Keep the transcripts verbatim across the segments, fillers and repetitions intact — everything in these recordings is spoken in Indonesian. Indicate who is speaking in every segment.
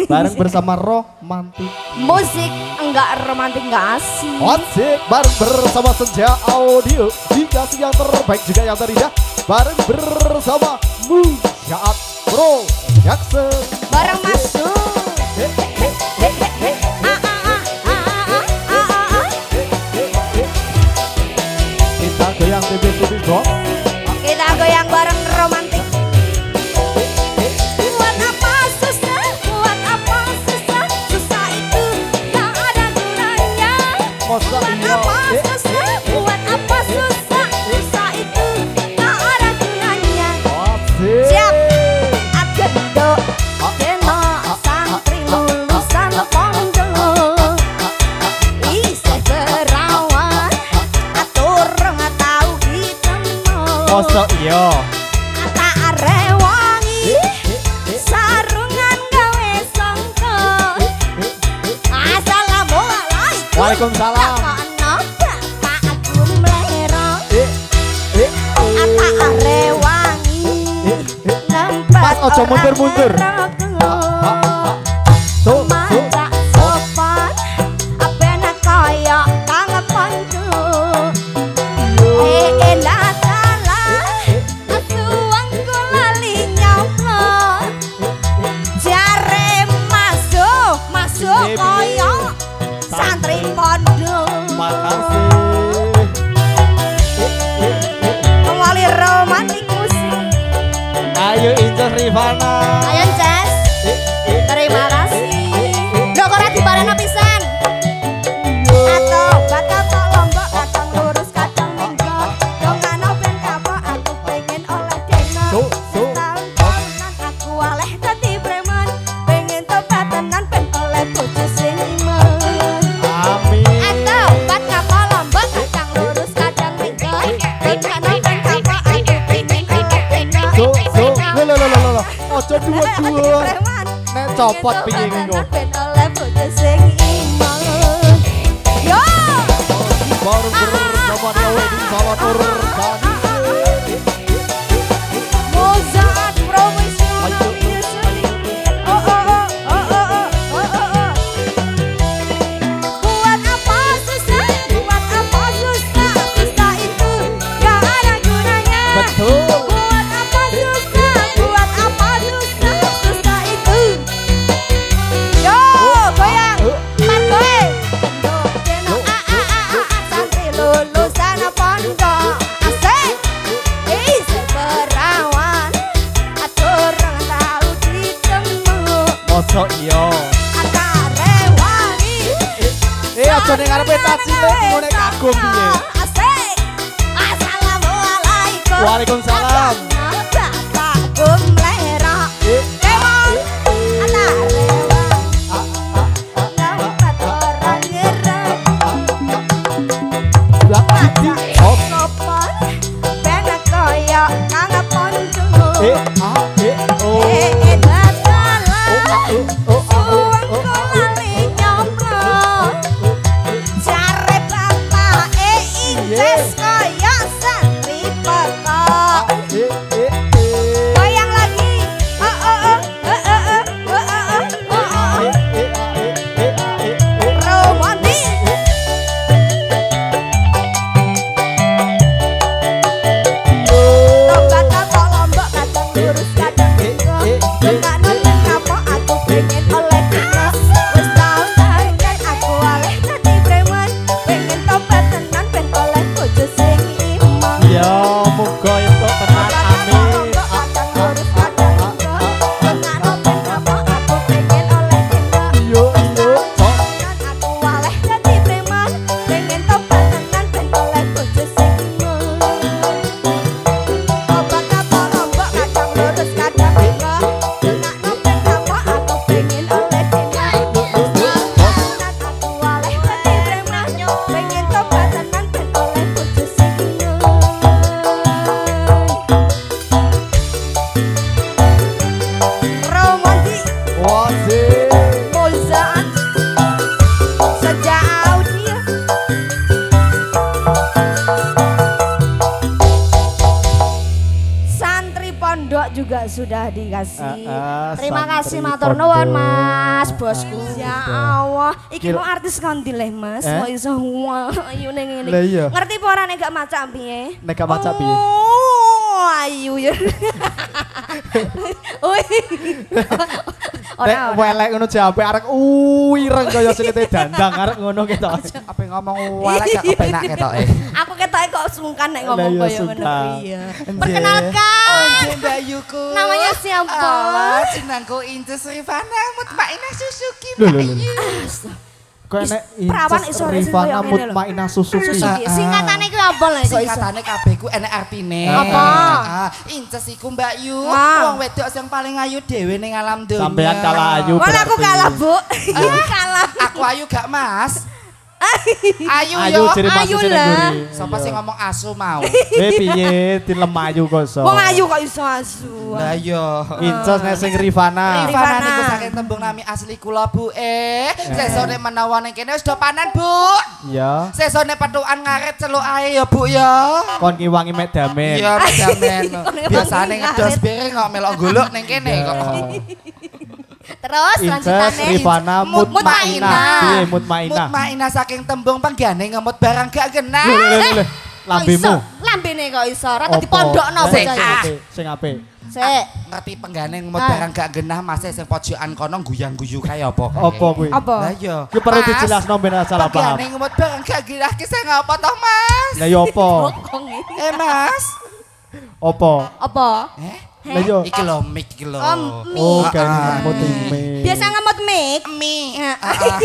Speaker 1: bareng bersama romantik.
Speaker 2: Musik enggak romantik enggak asik.
Speaker 1: Asik bareng bersama Senja Audio. Dikasih yang terbaik juga yang terindah. Bareng bersama Mujaat Pro Jackson.
Speaker 2: Bareng masuk.
Speaker 1: Kita goyang tipis-tipis dong.
Speaker 2: Kita goyang bareng romantik. Buat apa susah, buat apa susah, susah itu gak ada gunanya. Buat apa susah, buat apa susah, susah itu gak ada gunanya. Siap, agendo, deno, santri lulusan pondok. Isih berawan, atur nggak tahu ditemu.
Speaker 1: Mosok iya.
Speaker 2: Tak rewangi, sarungan gawe sangka. Assalamualaikum.
Speaker 1: Waalaikumsalam.
Speaker 2: Kono bapak aku mlero.
Speaker 1: Eh, eh,
Speaker 2: Tak rewangi, nempel
Speaker 1: Mas, ojo mundur-mundur. Tuh, tuh.
Speaker 2: Masak sopan, apena kaya kang pandu. Eh enak salah, asuang lali nyoplo. Jare masuk, masuk kaya santri pondok.
Speaker 1: Makasih.
Speaker 2: Kembali romantik musik.
Speaker 1: Ayo Inces Rifana.
Speaker 2: Ayo Ces, terima kasih. Dok ora dibarena pisan. Atau bakal tok lombok kadang lurus kadang menggok. Dong ana ben kapok aku pengen oleh dena.
Speaker 1: Tuh, tuh.
Speaker 2: Tahun-tahunan aku oleh dadi preman. Pengen tobat tenan ben oleh bojo sing iman.
Speaker 1: Amin.
Speaker 2: Atau bat kapal lombok kadang lurus kadang menggok. Dong ana ben kapok aku pengen oleh dena.
Speaker 1: Tuh, tuh. Lo lo lo lo lo. Ojo dua-dua. Nek copot pingin engko.
Speaker 2: Ben oleh bojo sing iman. Yo!
Speaker 1: Baru bersama dia Wedi Salatur Kami.
Speaker 2: Mozart Professional Music. Oh oh oh oh oh oh oh oh. Buat apa susah? Buat apa susah? Susah itu gak ada gunanya.
Speaker 1: Betul.
Speaker 2: Buat apa susah? Buat apa susah? Susah itu. Yo, goyang. Margoe. Deno a a a a santri lulusan pondok. Asik. Isih berawan. Atur tahu ditemu.
Speaker 1: Mosok iya.
Speaker 2: Akare wangi.
Speaker 1: Eh ojo ning ngarepe tas cilik ngene kagum piye.
Speaker 2: Asik. Assalamualaikum.
Speaker 1: Waalaikumsalam.
Speaker 2: Bapakku mlera.
Speaker 1: Eh,
Speaker 2: Kemon.
Speaker 1: eh,
Speaker 2: Atare wangi.
Speaker 1: ah, ah, ah,
Speaker 2: Nampak orang ngira.
Speaker 1: lah, iki. Oh,
Speaker 2: Sopan. Benak kaya kang pondu.
Speaker 1: eh, ah, eh, oh.
Speaker 2: Eh, eh, dadalah.
Speaker 1: Oh, oh, oh,
Speaker 2: Suwang
Speaker 1: oh, oh,
Speaker 2: kolali nyomplok. Jare bapak eh inces kaya santri pekok.
Speaker 1: eh, eh, eh.
Speaker 2: Goyang lagi. Oh oh oh. Oh oh oh. Oh oh oh. Oh oh oh.
Speaker 1: Eh, eh, eh, eh, eh, eh.
Speaker 2: Romantis. Tobat totok lombok kadang lurus kadang menggok. Enggak nonton kapok aku pengen oleh dina. Wis taun tahunan aku oleh dadi preman. Pengen tobat tenan ben oleh bojo sing iman.
Speaker 1: Ya, muga itu tenan amin.
Speaker 2: Kadang lurus kadang menggok. Enggak nonton kapok aku pengen oleh dina.
Speaker 1: Yo, yo, cok.
Speaker 2: Aku oleh dadi preman. Pengen tobat tenan ben oleh bojo sing iman. Tobat totok lombok kadang lurus kadang menggok. Enggak nonton kapok aku pengen oleh dina. Aku oleh dadi preman. Pengen tobat tenan ben oleh bojo sing iman. Romantis.
Speaker 1: Wasik.
Speaker 2: Mozart Senja Audio. Santri pondok juga sudah dikasih.
Speaker 1: Uh, uh,
Speaker 2: Terima kasih
Speaker 1: santri
Speaker 2: matur nuwun
Speaker 1: pondok.
Speaker 2: Mas,
Speaker 1: Uh,
Speaker 2: bosku.
Speaker 1: uh,
Speaker 2: Ya
Speaker 1: udah.
Speaker 2: Allah, iki
Speaker 1: Kira-
Speaker 2: mau artis kondi leh Mas,
Speaker 1: Eh?
Speaker 2: kok iso ayu ning ngene.
Speaker 1: Lah iya.
Speaker 2: Ngerti apa ora nek gak maca piye?
Speaker 1: Nek gak maca piye?
Speaker 2: Oh, ayu ya. Oi.
Speaker 1: Nek
Speaker 2: Ora ora.
Speaker 1: welek ngono jambe arek uireng kaya selite dandang arek ngono ketok.
Speaker 3: Apa ngomong welek gak kepenak ketoke.
Speaker 2: Aku ketoke kok sungkan nek ngomong
Speaker 1: Lah iya,
Speaker 2: kaya ngono
Speaker 1: sungkan.
Speaker 2: kuwi ya.
Speaker 1: Enje.
Speaker 2: Perkenalkan.
Speaker 3: Onje Mbak Yuku.
Speaker 2: Namanya siapa?
Speaker 3: Ah, jenengku Inces Rifana Mutmainah Suzuki.
Speaker 1: Lho, lho,
Speaker 3: Mbak
Speaker 1: lho.
Speaker 3: Yu.
Speaker 1: Kok nek
Speaker 2: Perawan
Speaker 1: Inces
Speaker 2: iso resi
Speaker 1: Rifana
Speaker 2: koyo ngene lho.
Speaker 1: Mutmainah Suzuki.
Speaker 2: Suzuki.
Speaker 3: Ah, ah.
Speaker 2: Singkatane ku apa lho kok iso?
Speaker 3: Singkatane kabeh ku enek artine.
Speaker 2: Apa?
Speaker 3: Ah, Inces iku Mbak Yu,
Speaker 2: Ah.
Speaker 3: wong wedok sing paling ayu dhewe ning alam donya.
Speaker 1: Sampean kalah ayu.
Speaker 2: Wala aku
Speaker 1: berarti.
Speaker 2: kalah, Bu. Kalah.
Speaker 3: Aku ayu gak, Mas? Ayu
Speaker 1: Ayu
Speaker 3: yo.
Speaker 1: jere
Speaker 2: Ayu
Speaker 1: masuk
Speaker 2: lah.
Speaker 1: sini.
Speaker 3: Sapa sing ngomong asu mau?
Speaker 1: Eh piye dilem ayu kok so.
Speaker 2: Wong ayu kok iso asu.
Speaker 3: Lah yo.
Speaker 1: Inces nek sing Rifana.
Speaker 2: Rifana.
Speaker 3: Rifana niku saking tembung nami asli kula Bu eh. Sesone menawa ning kene wis do panen Bu.
Speaker 1: Ya.
Speaker 3: Sesone petukan ngaret celuk ae ya Bu ya.
Speaker 1: Kon ngiwangi mek damen.
Speaker 3: Iya damen.
Speaker 2: Kon
Speaker 3: Biasane
Speaker 2: ngewangi
Speaker 3: ngedos
Speaker 2: ngaret.
Speaker 3: piring kok melok golok ning kene kok.
Speaker 2: Terus
Speaker 1: Inces
Speaker 2: lanjutane.
Speaker 1: Rifana
Speaker 3: Mut-
Speaker 1: Mutmainah.
Speaker 2: Mutmainah.
Speaker 1: Piye Mutmainah?
Speaker 3: Mutmainah saking tembung penggane ngemut barang gak genah.
Speaker 1: Lho, lho, lho, lho. Lambemu.
Speaker 2: Lambene kok iso. Ora
Speaker 1: Apa?
Speaker 2: tadi pondokno
Speaker 1: Sing
Speaker 2: bocah.
Speaker 1: apik, sing apik.
Speaker 2: Sik.
Speaker 3: Ngerti penggane ngemut
Speaker 2: Ah.
Speaker 3: barang gak genah mase sing pojokan kono guyang-guyu kaya apa kae.
Speaker 1: Apa kuwi?
Speaker 2: Apa?
Speaker 3: Lah iya.
Speaker 1: Ki perlu
Speaker 3: Mas,
Speaker 1: dijelasno ben ora salah paham.
Speaker 3: penggane ngemut barang gak genah ki sing apa toh Mas?
Speaker 1: Lah ya apa?
Speaker 2: Bokong iki.
Speaker 3: Eh Mas.
Speaker 1: Apa?
Speaker 2: Apa?
Speaker 3: Eh?
Speaker 1: Lah ya.
Speaker 3: Iki lho mic iki lho.
Speaker 2: Oh, mic.
Speaker 1: Oh,
Speaker 3: Ah,
Speaker 1: kan
Speaker 3: ah.
Speaker 1: ngemut mie.
Speaker 2: Biasa ngemot mic.
Speaker 3: Mi.
Speaker 2: Ya.
Speaker 3: Ah, ah.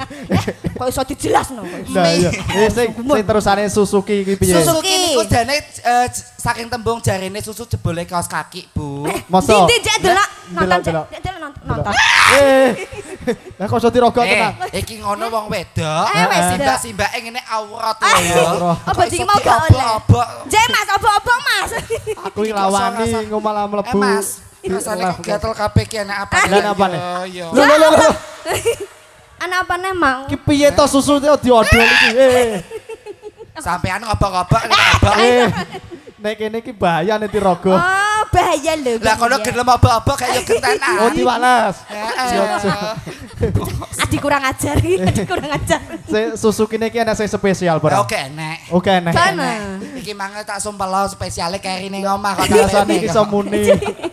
Speaker 2: Kok iso dijelasno kok iso.
Speaker 1: Lah iya. Eh sing sing terusane Suzuki iki piye?
Speaker 2: Susu-
Speaker 3: Suzuki niku jane eh, j- saking tembung jarine susu jebole kaos kaki, Bu.
Speaker 1: Masa?
Speaker 2: Dindi jek delok nonton
Speaker 1: Delok,
Speaker 2: jek
Speaker 1: delok.
Speaker 2: delok nonton. nonton.
Speaker 1: Eh. Lah kok iso dirogok
Speaker 3: Eh,
Speaker 1: tenan?
Speaker 3: iki ngono wong wedok.
Speaker 2: Eh, wes,
Speaker 3: Simbak-simbake ngene aurat lho
Speaker 2: Ah,
Speaker 3: ya.
Speaker 1: Aurat.
Speaker 2: Apa
Speaker 3: Kok
Speaker 2: iki
Speaker 3: iso
Speaker 2: mau gak oleh?
Speaker 3: diobok-obok?
Speaker 2: Jek Mas, obok-obok Mas.
Speaker 1: Aku iki lawani ngomalah
Speaker 3: Eh
Speaker 1: mlebu.
Speaker 3: Mas, rasane kok gatel kabeh ki enak apa?
Speaker 1: Lah, apa nih?
Speaker 3: Yo.
Speaker 1: Lho lho lho. lho.
Speaker 2: Anak apa nih mang?
Speaker 1: Ki piye to susu diodol iki? Eh.
Speaker 3: Sampean ngobok-ngobok nek obok.
Speaker 1: Eh. Nek kene iki bahaya nek dirogo.
Speaker 2: Oh, bahaya lho.
Speaker 3: Lah kono
Speaker 2: bahaya.
Speaker 3: gelem obok-obok kayak yo gentenan.
Speaker 1: Oh diwales.
Speaker 3: Heeh.
Speaker 2: Adi kurang ajar iki, adi kurang ajar.
Speaker 1: Se Suzuki iki ana sing spesial
Speaker 3: Ya
Speaker 1: barang.
Speaker 3: oke enek.
Speaker 1: Oke nek.
Speaker 2: Sana.
Speaker 3: Iki mangga tak sumpel lo spesiale kerine ngomah kok.
Speaker 1: Biasane iki iso muni.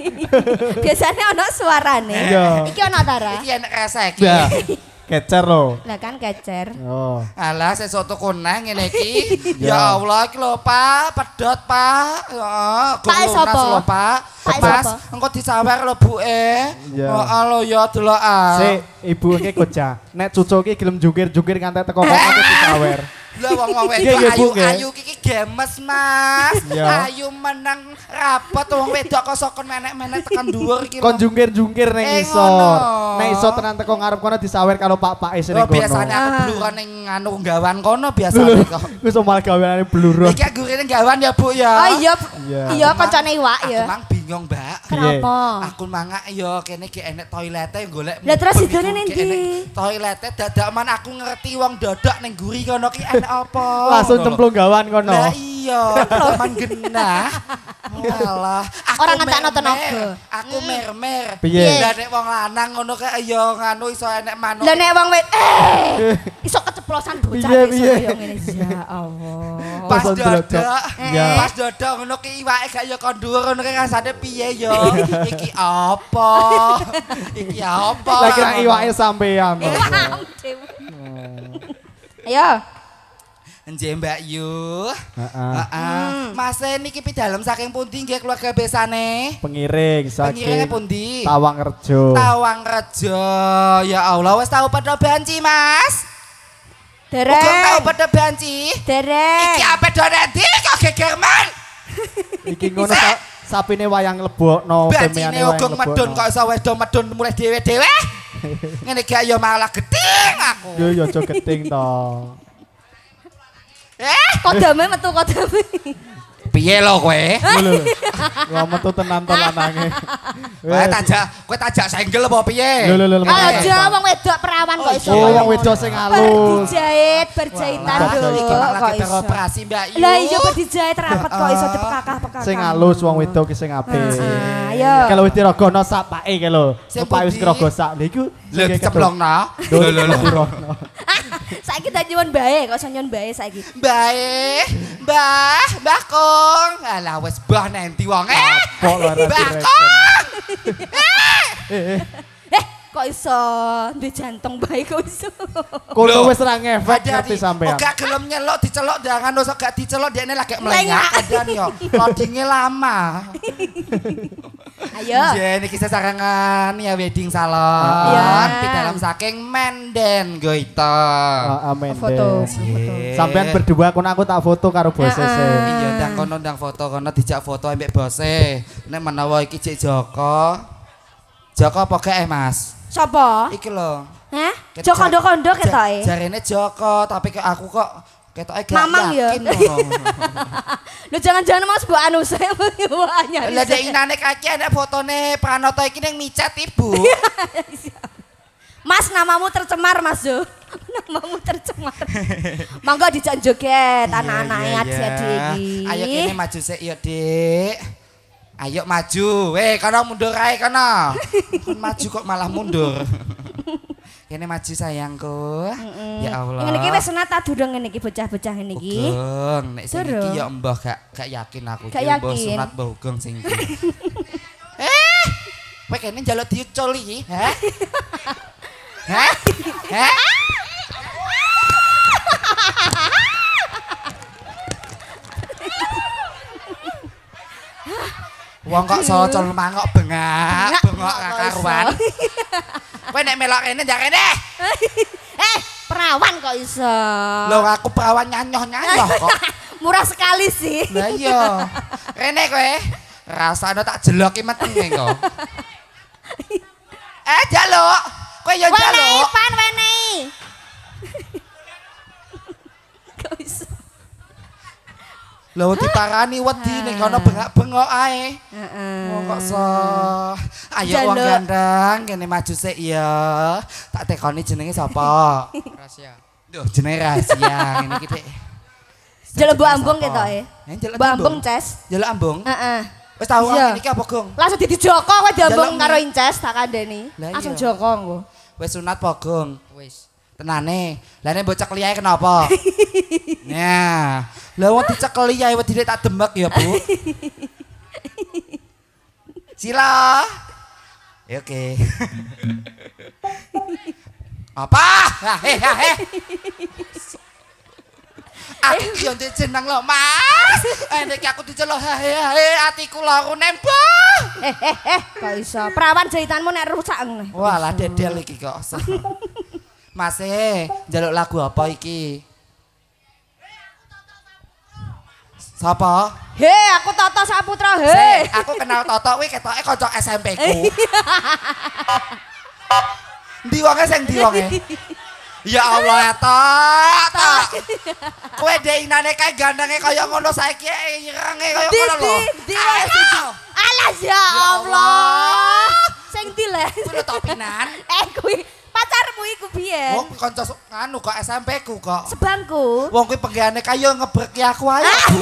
Speaker 2: Biasanya ono suarane.
Speaker 1: Iya.
Speaker 2: Iki ono tara.
Speaker 3: Iki enek resek.
Speaker 1: Ya. Kecer lo.
Speaker 2: Lah kan kecer.
Speaker 1: Oh.
Speaker 3: Alah sesoto kunang ngene iki.
Speaker 1: Ya.
Speaker 3: Ya Allah iki lho Pak, pedot Pak. Heeh,
Speaker 2: Pak sapa?
Speaker 3: lho Pak.
Speaker 2: Pak
Speaker 3: Mas,
Speaker 2: sapa?
Speaker 3: engko disawer lho Bu eh.
Speaker 1: Ya.
Speaker 3: Heeh lho ya delokan.
Speaker 1: Si ibu iki goja. Nek cucu iki gelem jungkir-jungkir ngantek teko kono iki disawer.
Speaker 3: Lah wong-wong
Speaker 1: Iya, iya,
Speaker 3: wedok ayu
Speaker 1: Bu, nggih.
Speaker 3: ayu iki gemes Mas.
Speaker 1: Ya.
Speaker 3: Ayu meneng rapot wong wedok kok sokon menek-menek tekan dhuwur iki.
Speaker 1: Kon jungkir-jungkir ning
Speaker 3: Eh,
Speaker 1: isor.
Speaker 3: ngono.
Speaker 1: Nek iso tenan teko ngarep kono disawer karo pak-pak ning
Speaker 3: Oh
Speaker 1: kono.
Speaker 3: biasane aku
Speaker 2: Ah.
Speaker 3: bluron ning anu gawan kono biasane kok.
Speaker 1: Wis malah gaweane blurut.
Speaker 3: Iki gurine gawan ya Bu ya.
Speaker 2: Oh iya.
Speaker 1: Iya.
Speaker 2: Iya kancane iwak
Speaker 3: Aku
Speaker 2: ya.
Speaker 3: mang bingung, Mbak.
Speaker 2: Kenapa?
Speaker 3: Aku mangak yo kene ge enek toilete golek.
Speaker 2: Lah, terus
Speaker 3: mubeng
Speaker 2: idone
Speaker 3: iku
Speaker 2: ning
Speaker 3: ge enek
Speaker 2: ndi?
Speaker 3: Toilete dadak man aku ngerti wong dodok ning guri kono ki enek apa.
Speaker 1: Langsung
Speaker 3: Ngono lho.
Speaker 1: cemplung gawan kono.
Speaker 3: Lah iya, man genah. Walah, aku
Speaker 2: Orang ngecakno
Speaker 3: mer-mer,
Speaker 2: tenaga.
Speaker 3: Aku mer-mer.
Speaker 1: Piye?
Speaker 3: Lah nek wong lanang ngono kae yo nganu iso enek manuk.
Speaker 2: Lah nek wong wit eh iso keceplosan bocah
Speaker 1: Piye,
Speaker 2: iso
Speaker 1: piye?
Speaker 2: kaya ngene. Ya Allah.
Speaker 3: Pas
Speaker 1: Langsung
Speaker 3: dodok.
Speaker 1: dodok.
Speaker 2: Eh.
Speaker 1: Ya.
Speaker 3: Pas dodok ngono ki iwake gak yo kon dhuwur ngono ki rasane piye yo. Iki apa? Iki apa?
Speaker 1: Lah kira iwake sampean.
Speaker 2: Paham dhewe. Ayo.
Speaker 3: Nggih Mbak Yu.
Speaker 1: Heeh.
Speaker 3: Heeh. Mas niki pidalem saking pundi nggih keluarga besane?
Speaker 1: Pengiring
Speaker 3: Pengiringe
Speaker 1: saking
Speaker 3: pundi?
Speaker 1: Tawangrejo.
Speaker 3: Tawangrejo. Ya Allah wis tau padha banci, Mas?
Speaker 2: Derek.
Speaker 3: Uga tau padha banci?
Speaker 2: Derek.
Speaker 3: Iki ape do nanti kok geger man?
Speaker 1: Iki ngono sa sapine wayang lebokno,
Speaker 3: Bancine
Speaker 1: wayang
Speaker 3: ogong medun kok iso wedo medun mulai dhewe-dhewe. Ngene gak ya malah gedeng aku.
Speaker 1: Yo yo aja geting to.
Speaker 3: Eh,
Speaker 2: Kodame metu kodame.
Speaker 3: piye lo kowe?
Speaker 1: Lho. Wah metu tenan to lanange.
Speaker 3: Kowe tajak, kowe tajak senggel apa piye?
Speaker 1: Lho lho lho.
Speaker 2: Aja wong wedok perawan kok iso.
Speaker 1: Oh, wong wedok sing halus.
Speaker 2: Berjahit, berjahitan
Speaker 3: Lah,
Speaker 2: lho.
Speaker 3: iki malah
Speaker 2: Kok
Speaker 3: kita
Speaker 2: iso.
Speaker 3: operasi Mbak Yu.
Speaker 2: Lah iya berjahit rapet kok iso dipekakah-pekakah.
Speaker 1: Sing halus wong wedok ki sing apik.
Speaker 2: Ayo.
Speaker 1: Kalau wis diragono sapake ki lho.
Speaker 3: Sing
Speaker 1: Sapake wis
Speaker 3: pundi?
Speaker 1: kerago sak. Lha iku
Speaker 3: Lho diceplongno. Lho lho lho.
Speaker 2: Saiki tak nyuwun bae, kok iso nyuwun bae saiki.
Speaker 3: Bae, Mbah, Mbah Kong. Alah wis bah nanti wong eh.
Speaker 1: Apa lho arek
Speaker 3: Mbah
Speaker 1: direk.
Speaker 3: Kong.
Speaker 1: Eh,
Speaker 2: Eh, kok iso duwe jantung bae kok iso.
Speaker 1: kono wis ra ngefek
Speaker 3: Ada
Speaker 1: ngerti
Speaker 3: di-
Speaker 1: sampean.
Speaker 3: Oh, gak gelem nyelok dicelok jangan usah gak dicelok dekne lagi melengak adan yo. Loadingnya lama.
Speaker 2: Ayo.
Speaker 3: Jen iki sesarengan ya wedding salon.
Speaker 2: Iya.
Speaker 3: Di dalam saking menden goito.
Speaker 1: Ah, amin.
Speaker 2: Foto.
Speaker 1: deh. Sampean berdua kono aku tak foto karo bose
Speaker 2: Heeh.
Speaker 1: sih.
Speaker 3: Iya, ndang kono ndang foto kono dijak foto ambek bose. Nek menawa iki Cik Joko. Joko apa gak eh, Mas?
Speaker 2: Sopo?
Speaker 3: Iki lho.
Speaker 2: Hah?
Speaker 3: Ket-
Speaker 2: Joko kondo-kondo
Speaker 3: ja-
Speaker 2: ketoke.
Speaker 3: Jarene Joko, tapi kok aku kok ketoke gak
Speaker 2: Mamang ya?
Speaker 3: yakin ngono.
Speaker 2: Lu jangan-jangan Mas mbok anu saya nyari.
Speaker 3: Lah dek inane kaki ada fotone Pranoto iki ning micet Ibu.
Speaker 2: Mas namamu tercemar Mas Zo. Namamu tercemar. Mangga dijak joget anak-anake adik-adik iki.
Speaker 3: Ayo kene maju sik ya, Dik. Ayo maju. Weh, kono mundur ae kono. Kon maju kok malah mundur. Kene maju sayangku. Ya Allah.
Speaker 2: Ngene iki wis sunat ta durung ngene iki bocah-bocah ngene iki.
Speaker 3: Ugeng, nek sing iki
Speaker 2: Durung.
Speaker 3: ya mbah gak gak yakin aku
Speaker 2: Gak
Speaker 3: iki mbah
Speaker 2: yakin.
Speaker 3: sunat mbah ugeng sing iki. Eh, kowe kene njaluk diuculi, ha? Hah? Hah? Wong kok socol mangok bengak, bengok
Speaker 2: kok
Speaker 3: karuan.
Speaker 2: iso.
Speaker 3: Kowe nek melok kene ndak kene.
Speaker 2: Eh, perawan kok iso.
Speaker 3: Lho aku perawan nyanyoh-nyanyoh kok.
Speaker 2: Murah sekali sih.
Speaker 3: Lah iya. Rene kowe. Rasane tak jeloki metenge kok. Eh, jaluk. Kowe yo
Speaker 2: Wenehi
Speaker 3: jaluk.
Speaker 2: pan wenehi. Kok iso.
Speaker 3: Lho diparani wedi ning kono bengak-bengok ae.
Speaker 2: Heeh.
Speaker 3: Oh, kok so. Ayo wong
Speaker 2: Jaluk.
Speaker 3: gandeng kene maju sik ya. Tak tekoni jenenge sapa? Rahasia. Duh, jenenge rahasia ngene iki, Dik.
Speaker 2: Jaluk mbok
Speaker 3: Jenenge
Speaker 2: ambung
Speaker 3: sapa?
Speaker 2: ketoke.
Speaker 3: Eh, jaluk
Speaker 2: Mbok ambung, Ces.
Speaker 3: Jaluk ambung.
Speaker 2: Heeh.
Speaker 3: Wis tau
Speaker 2: Iya.
Speaker 3: ngene iki apa, Gong?
Speaker 2: Langsung dadi Joko kowe diambung
Speaker 3: Jaluk
Speaker 2: karo
Speaker 3: mie.
Speaker 2: Inces tak kandhani.
Speaker 3: Lah
Speaker 2: Langsung
Speaker 3: iya.
Speaker 2: Joko engko.
Speaker 3: Wis sunat apa, Gong? Wis. Tenane. Lah nek mbok cekli ae kenapa? Nah, lah wong dicekeli ae wedine tak demek ya, Bu. Sila. Ya, oke. Apa? Ah, eh, ah, eh. Aku ki yo jeneng lho, Mas. Eh nek aku dicelok hae hae atiku loro nembah.
Speaker 2: Eh eh eh kok iso. Perawan jahitanmu nek rusak ngene.
Speaker 3: Walah dedel iki kok. Mas e, njaluk lagu apa iki? Sapa?
Speaker 2: He, aku Toto Saputra he.
Speaker 3: Sik, aku kenal Toto kuwi ketoke kanca S M P ku. Ndi wonge sing ndi wonge? Ya Allah, Tok, Tok. Kowe deinane kae gandenge kaya ngono saiki irenge kaya
Speaker 2: Di
Speaker 3: ngono lho.
Speaker 2: di di wae siji. Alah ya Allah. Sing ndi le?
Speaker 3: Kuwi topinan.
Speaker 2: Eh kuwi pacarmu iku biyen.
Speaker 3: Wong kanca nganu kok S M P ku kok.
Speaker 2: Sebangku.
Speaker 3: Wong kuwi penggane kaya ngebreki aku ae. Bu.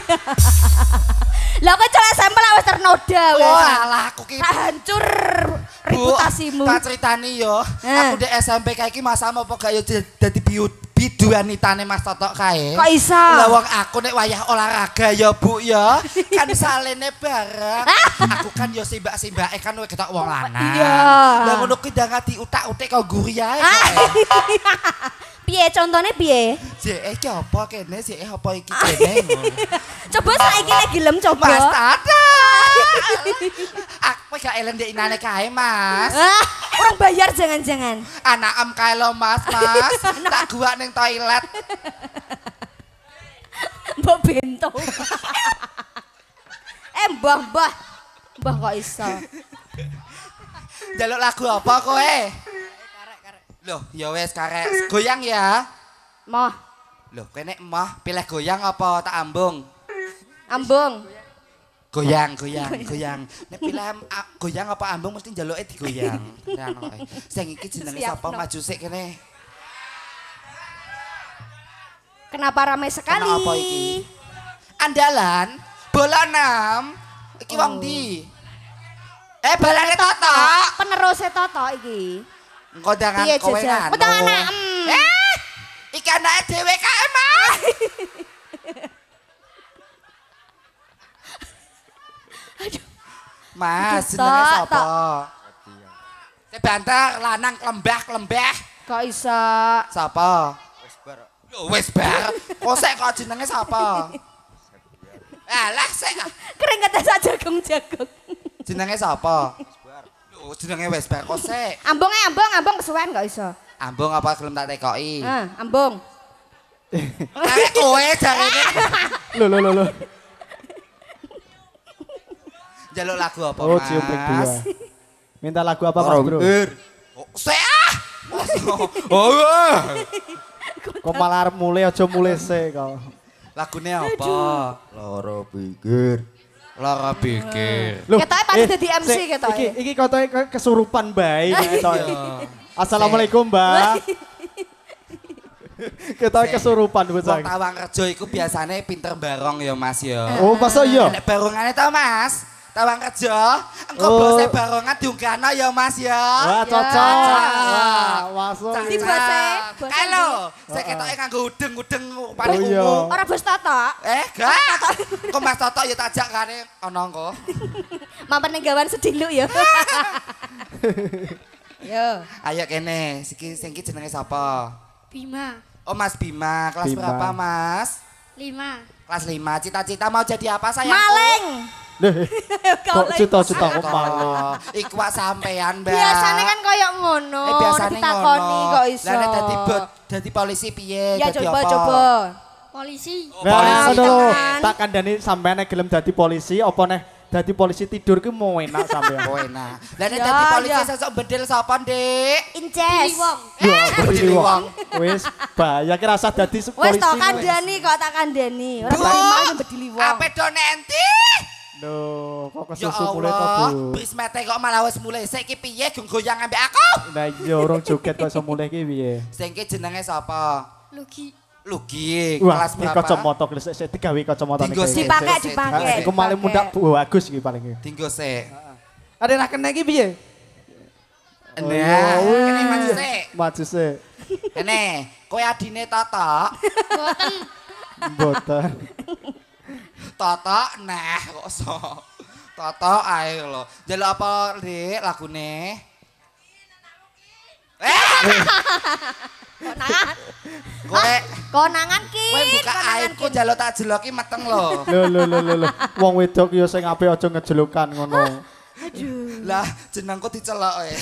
Speaker 2: Lah kok celek sampel wis ternoda wis.
Speaker 3: Walah aku ki
Speaker 2: Tak hancur reputasimu.
Speaker 3: Tak ceritani yo.
Speaker 2: Eh.
Speaker 3: Aku di S M P kae iki masamu apa gak yo dadi biduanitane Mas Toto kae.
Speaker 2: Kok iso?
Speaker 3: Lah wong aku nek wayah olahraga ya Bu ya. Kan salene bareng. Aku kan yo simbak-simbake kan kowe ketok wong lanang.
Speaker 2: Iya.
Speaker 3: Lah ngono kuwi ndang diutak-utik kok guri ae.
Speaker 2: Piye contone piye?
Speaker 3: Jek iki apa kene sik apa iki kene.
Speaker 2: Coba saiki nek gelem coba.
Speaker 3: Mas Tata. Aku gak elen ndek inane kae, Mas.
Speaker 2: Ah, orang bayar jangan-jangan.
Speaker 3: Anak em kae lo Mas, Mas. Tak gua ning toilet.
Speaker 2: Mbok bento. Eh mbah, mbah. Mbah kok iso.
Speaker 3: Jaluk lagu apa kowe? Loh, ya wes karek. Goyang ya.
Speaker 2: Moh.
Speaker 3: Loh, kowe nek emah pilih goyang apa tak ambung?
Speaker 2: Ambung.
Speaker 3: Goyang, goyang, goyang. Nek pilih a- goyang apa ambung mesti njaluke digoyang. Tenan kok. Sing iki jenenge
Speaker 2: Siap,
Speaker 3: sapa
Speaker 2: no.
Speaker 3: maju sik kene.
Speaker 2: Kenapa ramai sekali?
Speaker 3: Kenapa iki? Andalan bola enam. Iki wong
Speaker 2: Oh.
Speaker 3: ndi? Eh balane Toto.
Speaker 2: Penerusnya Toto iki.
Speaker 3: Engko dangan
Speaker 2: Piye
Speaker 3: kowe
Speaker 2: jajan?
Speaker 3: kan.
Speaker 2: Utang anak. mm.
Speaker 3: Eh, iki anake dhewe kae, Mas. Mas,
Speaker 2: Aduh,
Speaker 3: jenenge
Speaker 2: Tok,
Speaker 3: sapa? Sebanter lanang klembah-klembah.
Speaker 2: Kok iso?
Speaker 3: Sapa? Wis bar. Yo wis bar. Kok sik kok jenenge sapa? Alah sik.
Speaker 2: Keringetnya sak jagung-jagung.
Speaker 3: Jenenge sapa? Wis bar. Yo jenenge wis bar kok sik.
Speaker 2: Ambung ae ambung, ambung kesuwen kok iso.
Speaker 3: Ambung apa gelem tak tekoki?
Speaker 2: Ah, ambung.
Speaker 3: Arek kowe jarene.
Speaker 1: Loh, loh, loh, loh.
Speaker 3: Jaluk lagu apa,
Speaker 1: Oh,
Speaker 3: Mas?
Speaker 1: cium prik dua. Minta lagu apa, Mas Bro?
Speaker 3: Oh, sik ah. Oh. oh.
Speaker 1: Kok malah arep mulai aja mulai sik kok.
Speaker 3: Lagune apa?
Speaker 4: Loro pikir.
Speaker 3: Lara pikir.
Speaker 1: Loh,
Speaker 2: Ketoke pas
Speaker 1: eh,
Speaker 2: dadi M C
Speaker 1: sik,
Speaker 2: ketoke.
Speaker 1: Iki iki kotoke ke- kesurupan bae ketoke. Assalamualaikum, Mbak. Ketoke kesurupan bocah.
Speaker 3: Wong Tawang Rejo iku biasane pinter barong ya, Mas ya.
Speaker 1: Oh, masa iya?
Speaker 3: Nek barongane to, Mas? Tawang Rejo, engko
Speaker 1: Oh.
Speaker 3: bose barongan diunggahno ya, Mas ya.
Speaker 1: Wah, cocok.
Speaker 3: Cocok.
Speaker 1: Wah, masuk.
Speaker 3: Cocok.
Speaker 2: Di bose, bose
Speaker 3: Kae lho, sik ketoke nganggo udeng-udeng paling
Speaker 1: Oh, iya.
Speaker 3: ungu.
Speaker 2: Ora bos Toto.
Speaker 3: Eh, gak. Kok Mas Toto ya tajak kane ana engko.
Speaker 2: Mampir ning gawan sediluk ya. Yo.
Speaker 3: Ayo kene, siki sing iki jenenge sapa?
Speaker 5: Bima,
Speaker 3: Oh, Mas Bima, kelas
Speaker 1: Bima.
Speaker 3: berapa, Mas?
Speaker 5: lima.
Speaker 3: Kelas lima. Cita-cita mau jadi apa sayang?
Speaker 2: Maling.
Speaker 1: Loh, kok cita-cita kok maling.
Speaker 3: Oh, iku wak sampean, Mbak.
Speaker 2: Biasane kan koyo ngono.
Speaker 3: Eh biasane
Speaker 2: ditakoni
Speaker 3: ngono.
Speaker 2: kok iso.
Speaker 3: Lah nek dadi bot, dadi polisi piye?
Speaker 2: Ya
Speaker 3: Dadi
Speaker 2: coba
Speaker 3: apa?
Speaker 2: coba.
Speaker 5: Polisi,
Speaker 3: Oh,
Speaker 1: Nah,
Speaker 3: polisi.
Speaker 1: aduh,
Speaker 2: tenan.
Speaker 1: tak kandhani sampean nek gelem dadi polisi apa neh dadi polisi tidur ki mau enak sampean.
Speaker 3: Oh enak. Lah nek
Speaker 2: Ya,
Speaker 3: dadi polisi
Speaker 2: ya.
Speaker 3: sesuk bedel sapa, Dik?
Speaker 2: Inces.
Speaker 5: Wong,
Speaker 1: Ya,
Speaker 3: Berdiri
Speaker 1: berdiri
Speaker 3: wong.
Speaker 1: wong. Wis, bahaya ki rasa dadi
Speaker 2: Wes
Speaker 1: polisi.
Speaker 2: to kandhani kok tak kandhani. Ora bari maling bedili wong.
Speaker 3: Ape do enti?
Speaker 1: Loh, kok
Speaker 3: Ya
Speaker 1: kesusu mulai to,
Speaker 3: Allah,
Speaker 1: Bu?
Speaker 3: Prismete kok malah wis mulai. Sik iki piye gong goyang ambek aku?
Speaker 1: Nah, iya urung joget kok iso mulai ki piye?
Speaker 3: Sing iki jenenge sapa?
Speaker 5: Lugi,
Speaker 3: Lugi,
Speaker 1: Wah,
Speaker 3: kelas
Speaker 1: iki
Speaker 3: berapa?
Speaker 1: kacamata sik sik digawe kacamata
Speaker 3: Dinggo
Speaker 1: niki.
Speaker 3: sik.
Speaker 2: Dipakai
Speaker 3: Sik, sik,
Speaker 2: dipakai.
Speaker 3: sik.
Speaker 1: Iku maling muda Bu Agus iki paling iki.
Speaker 3: Dinggo sik.
Speaker 1: Ada nak kena iki piye? Oh,
Speaker 3: Nah,
Speaker 1: iya.
Speaker 3: kene maju sik.
Speaker 1: Maju sik.
Speaker 3: Kene, kowe adine Toto.
Speaker 5: boten,
Speaker 1: Mboten.
Speaker 3: Toto nah kok so. Toto ae lho. Njaluk apa, Dik, lagune? Eh,
Speaker 2: Konangan.
Speaker 3: kowe
Speaker 2: Konangan ki.
Speaker 3: kowe buka
Speaker 2: konangan
Speaker 3: aibku
Speaker 2: ki.
Speaker 3: njaluk tak jeloki meteng lho.
Speaker 1: Lho lho lho lho lho. Wong wedok ya sing apik aja ngejelukan ngono.
Speaker 3: Lah, jenengku dicelok e.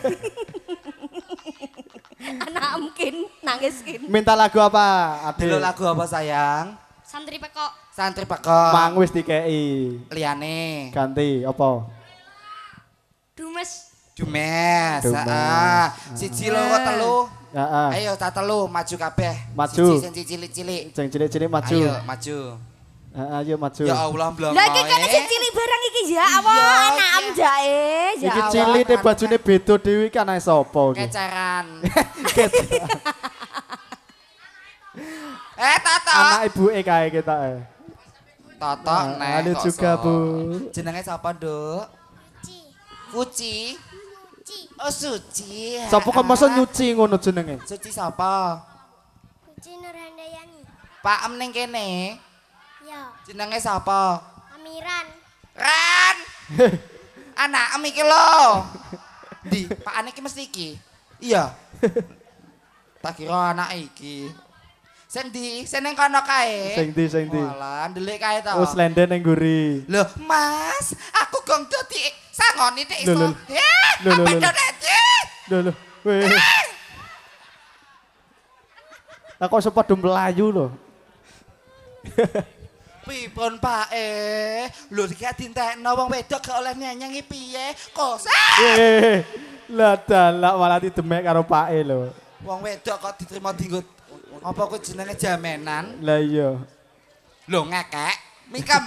Speaker 2: Anak mungkin nangis kin.
Speaker 1: Minta lagu apa, Adil?
Speaker 3: Delok lagu apa sayang?
Speaker 5: santri pekok,
Speaker 3: Santri pekok.
Speaker 1: Mang wis dikei.
Speaker 3: Liyane.
Speaker 1: Ganti apa?
Speaker 5: dumes,
Speaker 3: Jumes.
Speaker 1: Jumes.
Speaker 3: Heeh. Siji loro telu.
Speaker 1: Heeh.
Speaker 3: Ayo tak telu maju kabeh.
Speaker 1: Maju.
Speaker 3: Siji sing cilik-cilik.
Speaker 1: Sing cilik-cilik maju.
Speaker 3: Ayo maju.
Speaker 1: Heeh, ayo maju.
Speaker 3: Ya Allah blong.
Speaker 2: Lah iki kan sing cilik barang iki ya apa
Speaker 3: Iya,
Speaker 2: anak am
Speaker 3: iya.
Speaker 2: jae. Ya
Speaker 1: Iki
Speaker 2: Allah.
Speaker 1: cilik te bajune beda dhewe iki anae sapa iki?
Speaker 3: Keceran. Eh, Toto.
Speaker 1: Anak ibuke kae kita. eh.
Speaker 3: Toto
Speaker 1: Ah,
Speaker 3: nek.
Speaker 1: halo
Speaker 3: kok
Speaker 1: juga,
Speaker 3: so.
Speaker 1: Bu.
Speaker 3: Jenenge sapa, Nduk?
Speaker 5: Ci,
Speaker 3: Fuci.
Speaker 5: Ci,
Speaker 3: Oh, Suci.
Speaker 1: Sapa kok masa nyuci ngono jenenge?
Speaker 3: Suci sapa?
Speaker 5: Kuci Nurhandayani,
Speaker 3: Pak Em ning kene.
Speaker 5: ya,
Speaker 3: Jenenge sapa?
Speaker 5: Amiran,
Speaker 3: Ran. Anak em iki lho. Di, Pak Ane iki mesti iki. Iya. Tak kira anak iki. Sing ndi? Sing ning kono kae.
Speaker 1: Sing ndi sing ndi?
Speaker 3: Walah, ndelik kae to.
Speaker 1: Wis lenden ning nguri.
Speaker 3: Loh, Mas, aku gong dadi sangoni nek iso.
Speaker 1: Lho, lho.
Speaker 3: Ya,
Speaker 1: Lho, lho,
Speaker 3: apa
Speaker 1: lho, lho.
Speaker 3: dadi?
Speaker 1: Lho lho. Weh. Lah kok sepadha melayu lho.
Speaker 3: Pripun Pak eh? Lho iki dintekno wong wedok gak oleh nyanyi piye? Kos.
Speaker 1: Weh. Lah dalak malah didemek karo pake lho.
Speaker 3: Wong wedok kok diterima dinggo apa kuwi jenenge jamenan?
Speaker 1: Lah iya.
Speaker 3: Lho ngekek. Mikem.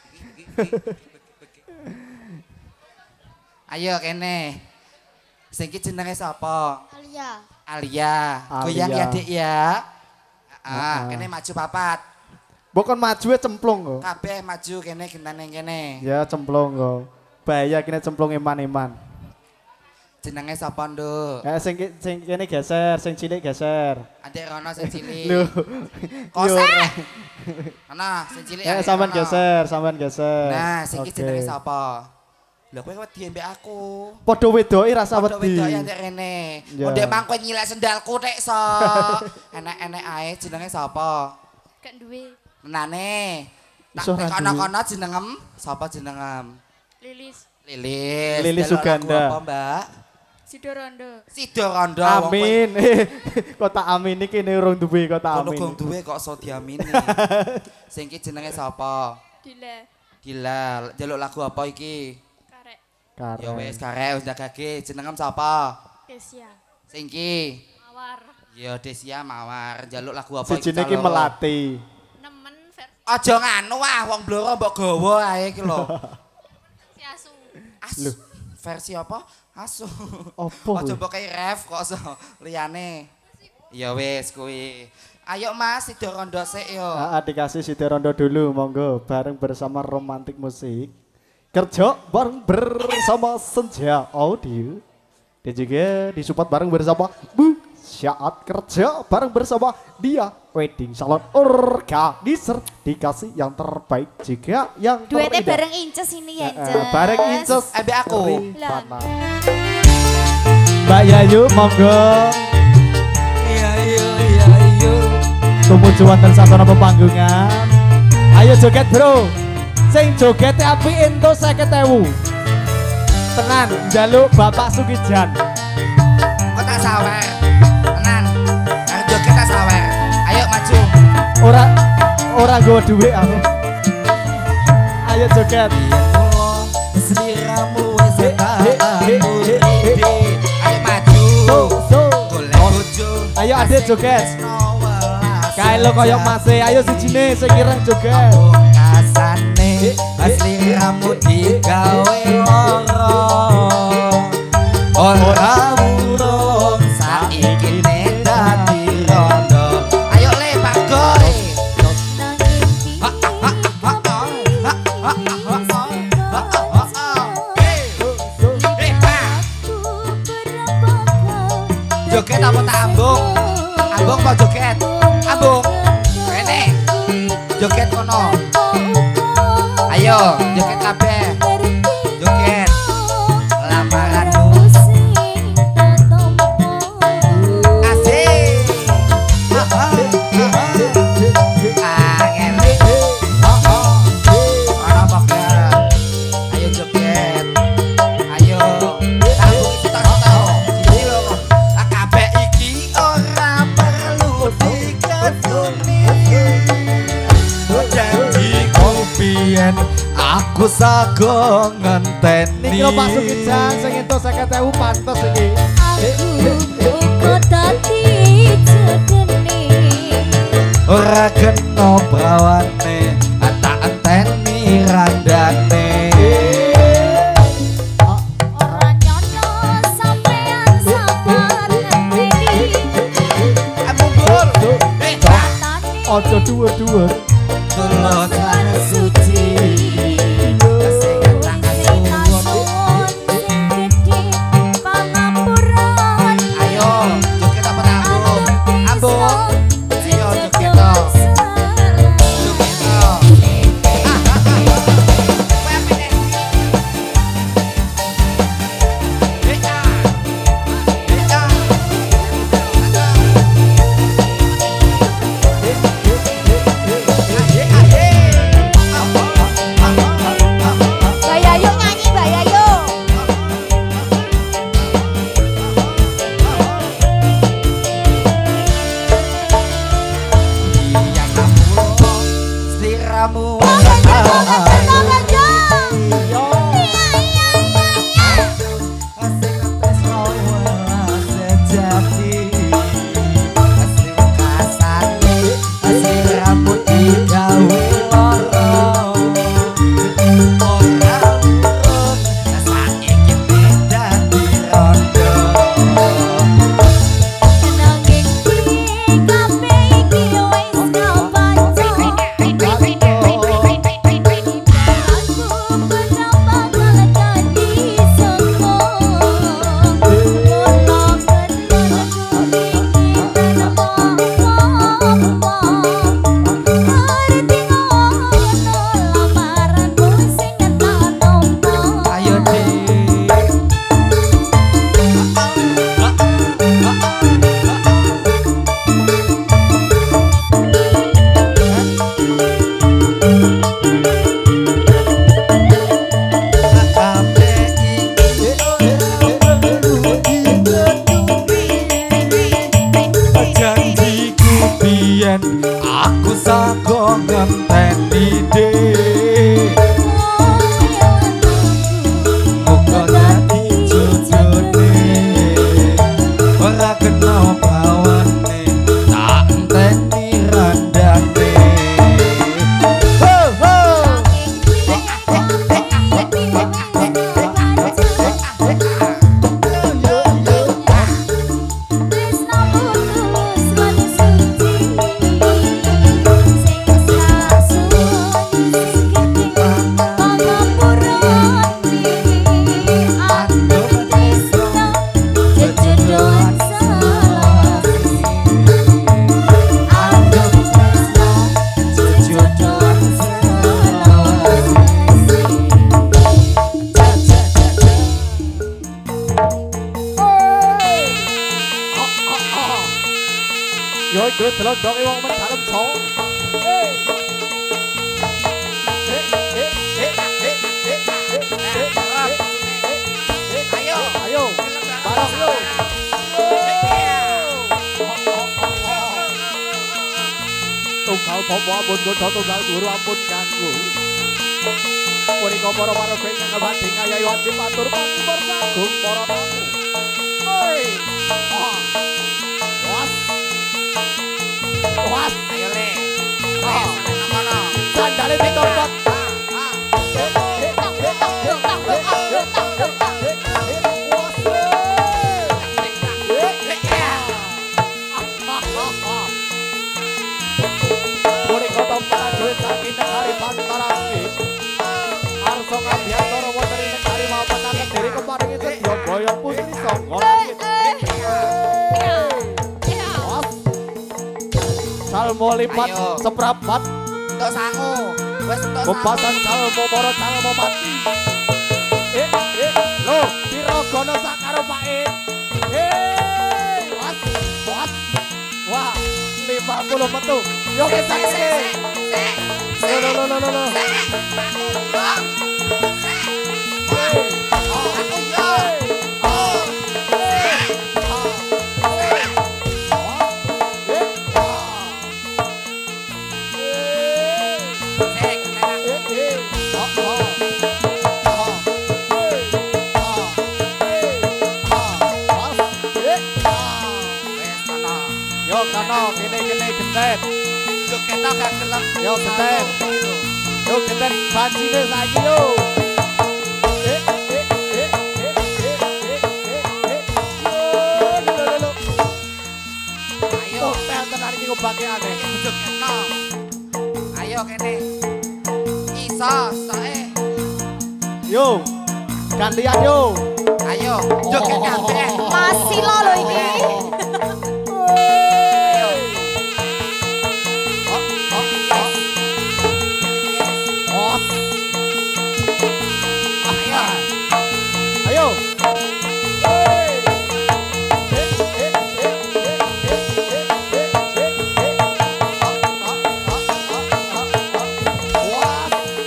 Speaker 3: Ayo kene. Sing iki jenenge sapa?
Speaker 5: Alia.
Speaker 3: Alia.
Speaker 1: Alia.
Speaker 3: Goyang ya, Dik ya. Ah,
Speaker 1: Ah.
Speaker 3: kene maju papat.
Speaker 1: Bukan maju e cemplung kok.
Speaker 3: Kabeh maju kene gentane kene.
Speaker 1: Ya cemplung kok. Bahaya kene cemplung iman-iman.
Speaker 3: Jenenge sapa, Nduk?
Speaker 1: Eh sing ki- sing kene geser, sing cilik geser.
Speaker 3: Adik Rono sing cilik.
Speaker 1: Lho.
Speaker 3: Kosek. Ana, sing cilik.
Speaker 1: Eh
Speaker 3: adik
Speaker 1: sampean
Speaker 3: Rono.
Speaker 1: geser, sampean geser.
Speaker 3: Nah, sing iki
Speaker 1: Oke.
Speaker 3: jenenge sapa? Lah kowe wedi mbek aku.
Speaker 1: Padha wedoke rasa
Speaker 3: Padha
Speaker 1: wedi.
Speaker 3: wedoke ndek rene.
Speaker 1: Ya.
Speaker 3: Ndek mang kowe nyilek sendalku tek so. Enek-enek ae jenenge sapa?
Speaker 2: Gak duwe.
Speaker 3: Menane.
Speaker 1: Iso
Speaker 3: Tak
Speaker 1: ra
Speaker 3: kono-kono jenengem sapa jenengem?
Speaker 2: Lilis.
Speaker 3: Lilis.
Speaker 1: Lilis
Speaker 3: Delok lagu
Speaker 1: Suganda.
Speaker 3: Apa, Mbak?
Speaker 2: Sidorondo.
Speaker 3: Sido Rondo. wong kowe
Speaker 1: Amin. Kok tak amin iki kene urung duwe kok tak
Speaker 3: Kono
Speaker 1: amin.
Speaker 3: gong duwe kok iso diamini. Sing iki jenenge sapa?
Speaker 2: Dila.
Speaker 3: Gila, jaluk lagu apa iki?
Speaker 2: Karek.
Speaker 1: Karen.
Speaker 3: Ya wis karek wis ndagake jenengem sapa?
Speaker 2: Desia.
Speaker 3: Sing iki.
Speaker 2: Mawar.
Speaker 3: Ya Desia Mawar, jaluk lagu apa
Speaker 1: Sijine iki
Speaker 3: calon?
Speaker 1: melati.
Speaker 2: Nemen versi
Speaker 3: Aja nganu ah, wong bloro mbok gawa ae iki lho.
Speaker 2: asu.
Speaker 3: Asu. Versi apa? Asu.
Speaker 1: Apa
Speaker 3: Aja
Speaker 1: kuwi?
Speaker 3: mbok kei ref kok so liyane. Ya wis kuwi. Ayo Mas, Sido Rondo sik yo.
Speaker 1: Ah, dikasih Siderondo dulu, monggo bareng bersama Romantik Musik. Kerja bareng bersama Senja Audio. Dan juga disupport bareng bersama Bu Syaat, kerja bareng bersama Dia Wedding Salon Organizer. Dikasih yang terbaik juga yang
Speaker 2: Duetnya
Speaker 1: terindah.
Speaker 2: bareng Inces ini ya,
Speaker 1: Eh,
Speaker 2: Inces.
Speaker 1: eh, bareng Inces.
Speaker 3: Ambil aku.
Speaker 1: Rifana. Mbak Yayu monggo
Speaker 3: Iya iya iya iya.
Speaker 1: tumuju wonten sasana pepanggungan. Ayo joget bro. Sing joget api ento seket ewu. Tenan njaluk Bapak Sugijan.
Speaker 3: Kok tak sawer. Tenan. Arep joget tak sawer. Ayo maju.
Speaker 1: Ora ora nggo dhuwit aku. Ayo joget.
Speaker 3: Seliramu wis
Speaker 1: Eh, eh, eh, eh, eh, eh.
Speaker 3: Ayo maju.
Speaker 1: So so.
Speaker 3: Golek bojo.
Speaker 1: Ayo adek joget. Kae lo koyo Mase, ayo sijine sing ireng joget.
Speaker 3: Kasane asli rambut digawe loro. Ora burung saiki ne dadi rondo. Ayo le Pak Goy. Joget apa tak ambung? Ambung apa joget? Ambung. Rene. Joget kono. Ayo, joget kabeh. Joget. Lamaranmu asik. Angel. Ora bakal. Ayo joget. Ayo. Tahu kita tahu. Iki lho. Kabeh iki ora perlu diketuni. Janjiku biyen aku sago ngenteni.
Speaker 1: Niki lho Pak Sugijan sing entuk seket ewu pantes iki.
Speaker 3: Ora kena prawane tak enteni randane. Ambung bur. Eh,
Speaker 1: Ojo dhuwur-dhuwur.
Speaker 3: tulus lan suci. Kesengan tak kasuwun. Ayo, joget apa tak ambung? Ambung. Ayo joget toh. Joget toh. Ah, ah, ah. Kowe apa nek? Beca. Beca. Aye, aye. Ah, ah, ah, ah, ah, ah.
Speaker 2: Mbak Yayu nyanyi, Mbak Yayu.
Speaker 3: Yang kamu seliramu rambut di daun lorong. kena bawane tak enteni randane ho ho
Speaker 1: Yo gue delok dong wong men dalem so.
Speaker 3: ayo
Speaker 1: Ayo. Bareng yo. Tunggal popo ampun godho tunggal guru ampun ganggu. Punika para paraga ingkang badhe ngayahi wajib matur pangipur sagung para tamu. Hoi. Was. Was.
Speaker 3: ayo le
Speaker 1: Oh.
Speaker 3: kono
Speaker 1: Sandale dicopot. Punika tompalan duit saking negari Pantarasi. Arsa kabyantara wonten ing negari maupun negeri keparingi sedya boyo putri sangga langit. Was. Salmo lipat
Speaker 3: Ayo.
Speaker 1: seprapat
Speaker 3: entuk sangu wis entuk sangu
Speaker 1: bebasan salmo moro salmo mati. Eh eh lo Tiragana sakaro Pake. Hei was was. Wah lima puluh metu. Yo kita ini. Lo lo lo lo lo. Yo kono kene kene gentet.
Speaker 3: Yo ketok gak gelem.
Speaker 1: Yo gentet. Yo gentet bancine saiki yo. Eh eh eh eh eh eh eh. Lo lo lo.
Speaker 3: Ayo,
Speaker 1: Oh, tenan iki ngobake aneh.
Speaker 3: yo ketok. Ayo kene. Iso, soe.
Speaker 1: Yo. Gantian yo.
Speaker 3: Ayo, yo kabeh.
Speaker 2: Masih lo lo iki.
Speaker 3: Ayo.
Speaker 1: Oh, oh, oh. Oh.
Speaker 3: Ayo.
Speaker 1: Ayo. Hey. Eh, eh, eh, eh, eh, eh, eh, eh, eh. Ah, ah, ah, ah, ah, ah. Wah.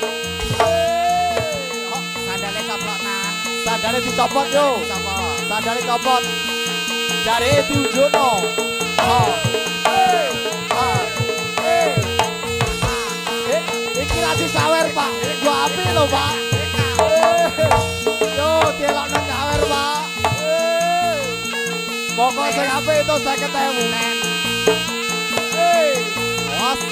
Speaker 1: Hey. Ah,
Speaker 3: Sandale coplokna.
Speaker 1: sandale dicopot yo.
Speaker 3: Copot.
Speaker 1: Sandale copot. Jare diunjukno. Ah. Hey. Ah. Hey. Eh, iki ra disawer, Pak. Yo api lho, Pak. Yo, delok nang kawer, Pak. Pokok sing apik itu seket ewu. Hei, was.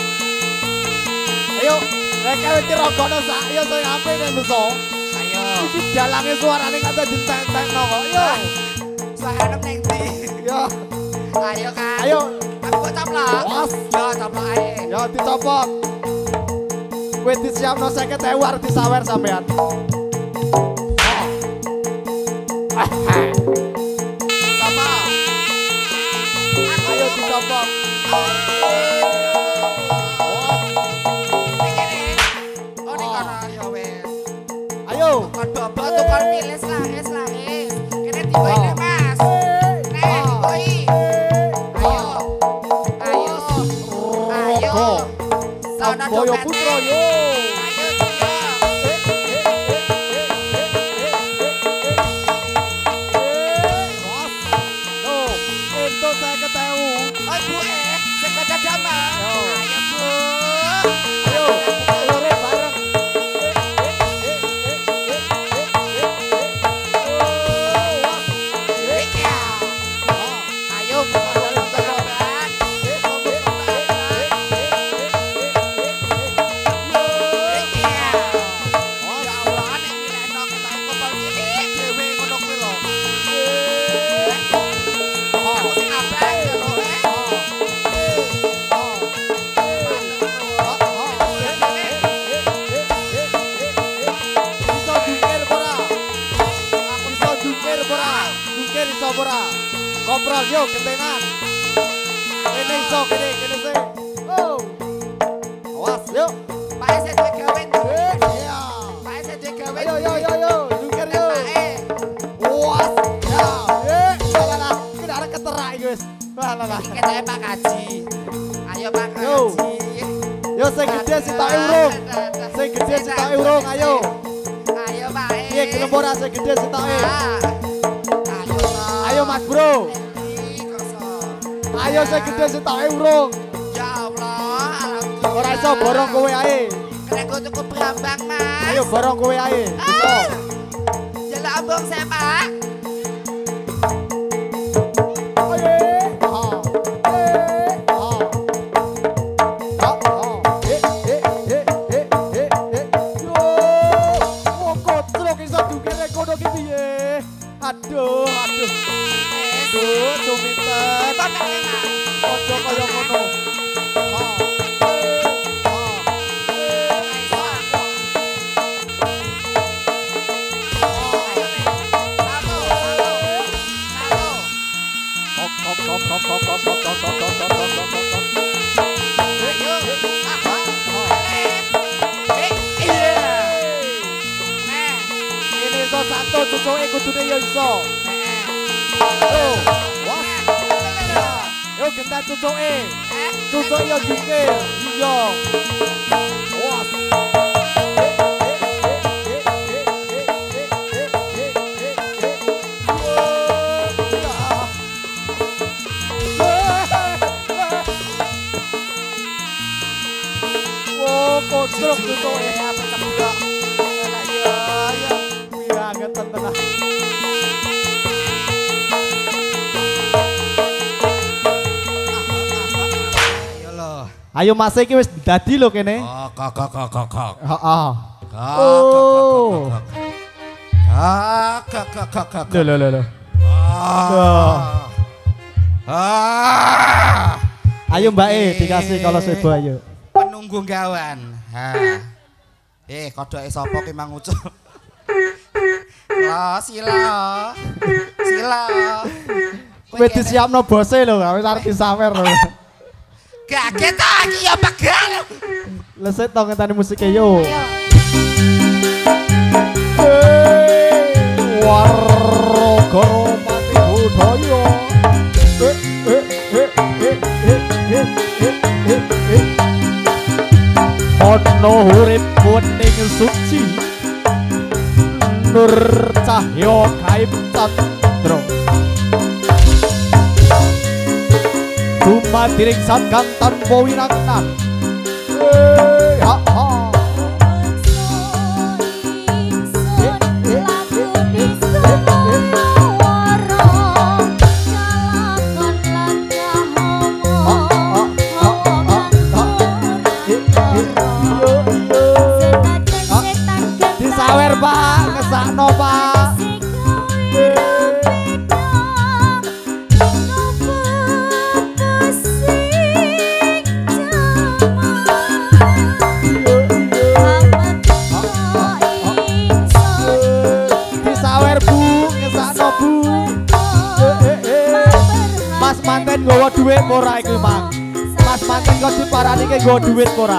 Speaker 1: Ayo, rek wis Tiragana sak yo sing apik nek nusa.
Speaker 3: Ayo.
Speaker 1: Iki dalange suarane kata dintek-tekno kok. Yo.
Speaker 3: Sahanep ning ndi?
Speaker 1: Yo,
Speaker 3: Ayo kan.
Speaker 1: ayo.
Speaker 3: Aku coplok.
Speaker 1: Was.
Speaker 3: Yo coplok ae.
Speaker 1: Yo dicopot. Kowe disiapno seket ewu arep disawer sampean.
Speaker 3: Sapa?
Speaker 1: Ayo dicopot.
Speaker 3: Ning kene. Oh ning kono yo wis.
Speaker 1: Ayo.
Speaker 3: Tukar dobel tukar milis laris laris. Kene dibaine Mas. Nek koi. Ayo. Ayo. Ayo. Sono
Speaker 1: Boyo
Speaker 3: dompete.
Speaker 1: Putra yo.
Speaker 3: Ayo dia.
Speaker 1: Itu saya ketahu.
Speaker 3: Oh Bu eh, sekolah damai.
Speaker 1: Yo.
Speaker 3: Ayo Bu.
Speaker 1: Ayo, lore bareng.
Speaker 3: Iya.
Speaker 1: Kopral yo gentenan. Kene iso kene kene sih. Oh. Awas yo.
Speaker 3: Pak E saya duwe gawe.
Speaker 1: Iya.
Speaker 3: Pak E saya duwe gawe.
Speaker 1: Ayo yo yo yo, duker yo.
Speaker 3: Pak E.
Speaker 1: Was. Ya. Eh, lah lah. Kita ada keterak iki wis. Lah lah lah.
Speaker 3: Kita Pak Kaji. Ayo Pak
Speaker 1: Yo.
Speaker 3: Kaji.
Speaker 1: Yo sing gede sitoke urung. Sing gede sitoke urung, ayo.
Speaker 3: Ayo Pak E.
Speaker 1: Piye gelem ora sing gede sitoke?
Speaker 3: Ah. Ayo.
Speaker 1: Ayo Mas Bro.
Speaker 3: Ih, kosong.
Speaker 1: Ayo sing gede sitoke urung.
Speaker 3: Ya Allah, alhamdulillah.
Speaker 1: Ora iso borong kowe ae.
Speaker 3: Kena gue cukup berambang, Mas.
Speaker 1: Ayo borong kowe ae. Iso.
Speaker 3: Ah. Jalan abang saya, Pak.
Speaker 1: Aduh, aduh. Aduh, cuminten.
Speaker 3: Kita pakai, Mas.
Speaker 1: Ojo kaya ngono. Ah. Ini iso satu cucuke kudune ya iso. Oh, wah. Yo gentar cucuke. Cucuk yo jungkir. Iya. Wah. Oh, kocok cucuke apa ceblok. Ayo, ayo. Banget tenan.
Speaker 3: Ayo lo.
Speaker 1: Ayo Mas iki wis dadi lho kene.
Speaker 3: Oh, kok kok kok kok kok.
Speaker 1: Heeh.
Speaker 3: Oh. Kak kak kak kak.
Speaker 1: Lho lho lho lho.
Speaker 3: Ah. Ah.
Speaker 1: Ayo Mbak E dikasih kalau sebo ayo.
Speaker 3: Penunggu gawan. Ha. Eh, kodoke sapa ki Mang Ucul? Lo sila. Sila.
Speaker 1: Kowe disiapno bose lho, wis arep disawer lho.
Speaker 3: Kaget iki ya pegal.
Speaker 1: Leset to ngenteni musike yo. Warga mati budaya. Eh eh eh eh eh eh eh eh. Ono urip kuning suci. Nur cahya gaib candra. Dumadiring satkan tanpa winangan. Eh ha ha. Disawer Pak, ngesakno Pak. Disawer Bu, ngesakno Bu. Mas manten nggawa dhuwit ora iki Mang? Mas manten kok diparani ki nggawa dhuwit ora?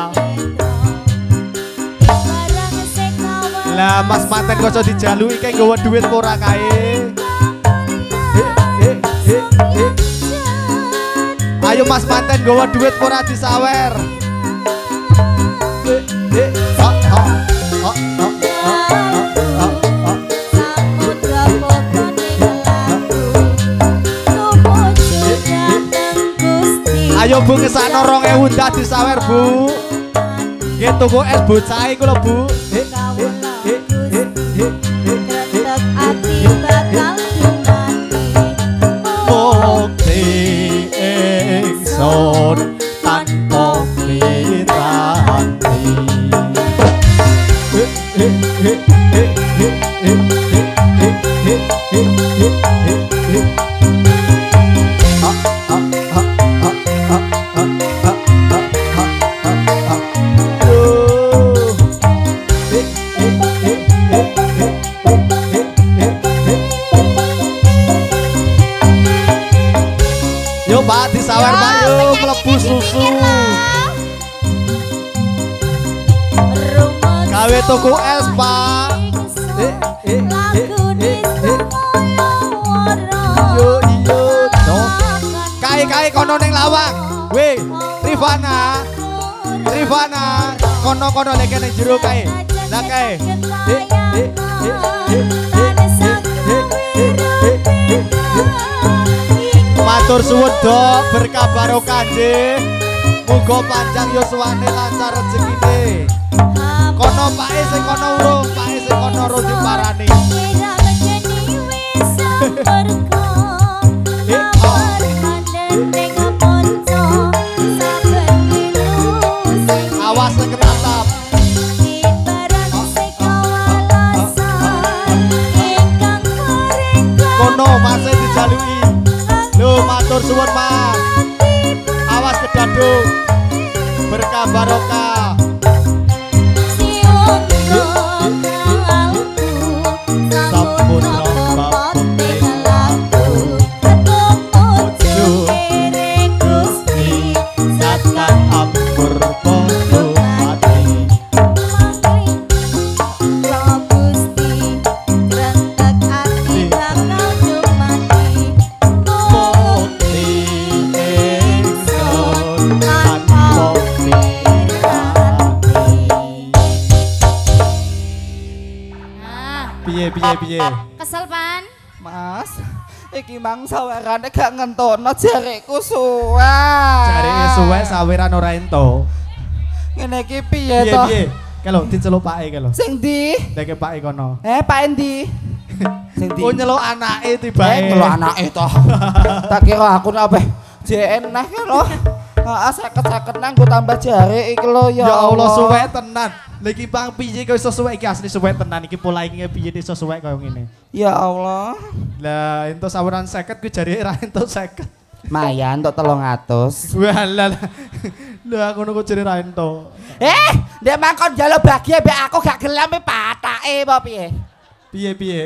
Speaker 1: Lah Mas manten kok dijaluki ki nggawa dhuwit ora kae? Ayo Mas manten nggawa dhuwit ora disawer? Ha ha ha ha. Ayo Bu ngesakno rong ewu dah disawer Bu. Nggih tuku es bocah iku lho Bu. Mukti ingsun tanpa piranti. Yo Pak disawer Pak yo mlebu susu. Gawe tuku es Pak. Eh eh eh eh eh. Yo iyo no. Kae-kae kono ning lawang. Weh, Rifana. Rifana, kono-kono lek ning jero kae. Lah kae. Eh eh eh eh. Matur suwun Dok, berkah barokah nggih. Muga panjang yuswane lancar rezekine. Kono pake sing kono urung, pake sing kono urung diparani. Awas nek ketatap. Kono masih dijaluki. Lho matur suwun Mas. Awas kedaduk. Berkah barokah. Sampun rombak laku. Ojo Gusti Satan ampur podo mati. Piye piye piye.
Speaker 2: Kesel pan?
Speaker 3: Mas, iki mang sawerane gak ngentono jarekku suwe.
Speaker 1: Jareke suwe saweran ora ento.
Speaker 3: Ngene iki piye
Speaker 1: Piye
Speaker 3: to?
Speaker 1: piye. Kalau diceluk pake kalau.
Speaker 3: Sing ndi?
Speaker 1: Nek pake kono.
Speaker 3: Eh, Pak Endi. Sing ndi?
Speaker 1: Oh nyeluk anake
Speaker 3: Eh,
Speaker 1: tibae.
Speaker 3: ngelok anake to. Tak kira aku apa? J N nah lho. Heeh, seket-seket nang go tambah jare iki lho ya.
Speaker 1: Ya Allah suwe tenan. Lagi pang piye kok iso suwe iki asli suwe tenan iki pola iki piye iso suwe koyo ngene.
Speaker 3: Ya Allah.
Speaker 1: Lah entuk saweran seket kuwi jare ra entuk seket.
Speaker 3: Mayan untuk telung atus.
Speaker 1: Walah. Lah ngono kok jare ra entuk.
Speaker 3: Eh, ndek mangkon njaluk bahagia mbek aku gak gelem e patake apa piye?
Speaker 1: Piye piye.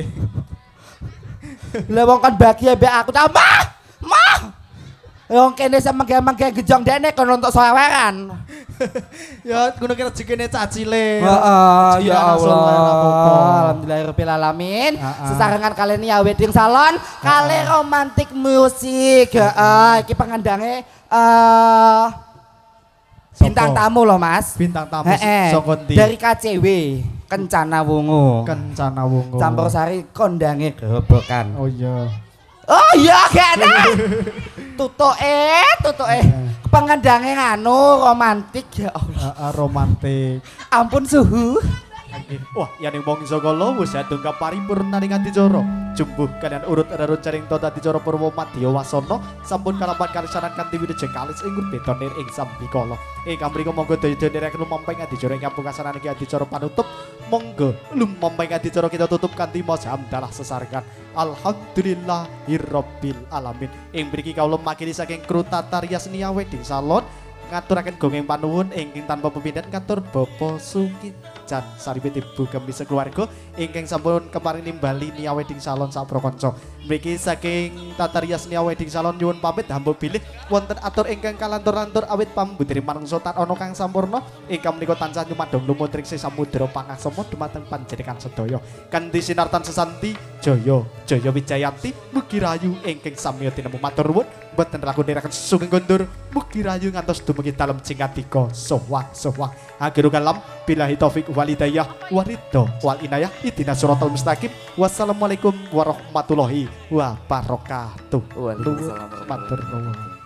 Speaker 3: Lah wong kon bahagia mbek aku ta, Mah. Mah. Wong kene semengge-mengge gejong dene kon untuk saweran.
Speaker 1: Ya ngono ki rezekine cacile.
Speaker 3: Heeh, ya Allah.
Speaker 1: Alhamdulillah.
Speaker 3: Alhamdulillahirabbil alamin.
Speaker 1: Heeh.
Speaker 3: Sesarengan kalian ya wedding salon, kali romantik musik. Heeh, iki pengendange eh bintang tamu loh, Mas.
Speaker 1: Bintang tamu
Speaker 3: Heeh.
Speaker 1: saka ndi?
Speaker 3: Dari K C W, Kencana Wungu.
Speaker 1: Kencana Wungu.
Speaker 3: Campursari kondange gerobokan.
Speaker 1: Oh iya.
Speaker 3: Oh iya kene. Tutuke, tutuke. Pengendange nganu romantik ya Allah.
Speaker 1: Heeh, romantik.
Speaker 3: Ampun suhu.
Speaker 1: Wah, yang wong Sogolo wis adung paripurna ning adicara. Jumbuh kalian urut rarut caring tota adicara Purwo Madya Wasana sampun kalapan kalisanan kanthi wilujeng kalis ing beda nir ing sambikala. Ingkang mriku monggo daya nderekaken lumamping adicara ing kampungkasanan iki adicara panutup. Monggo lumamping adicara kita tutup kanthi maca hamdalah sesarengan. Alhamdulillahirabbil alamin. Ing mriki kawula makili saking kru Tata Rias Nia Wedding Salon ngaturaken gongeng panuwun ingkang tanpa pepindhan katur Bapak Sukijan saripit Ibu Gemi sekeluarga ingkang sampun keparing nimbali Nia Wedding Salon sak prakanca. Mriki saking Tata Rias Nia Wedding Salon nyuwun pamit hamba bilih wonten atur ingkang kalantur-lantur awit pambudiri manungsa tan ana kang sampurna ingkang menika tansah nyumadong lumutring samudra pangasama dumateng panjenengan sedaya. Kanthi sinartan sesanti jaya jaya wijayanti mugi rayu ingkang samya tinemu matur nuwun boten lakon neraken sugeng kondur mugi rayu ngantos dumugi dalem cingatika sohwah sohwah akhiru kalam billahi taufik wal hidayah waridho wal inayah idina suratal mustaqim wassalamualaikum warahmatullahi wabarakatuh.
Speaker 3: Waalaikumsalam.
Speaker 1: Matur nuwun.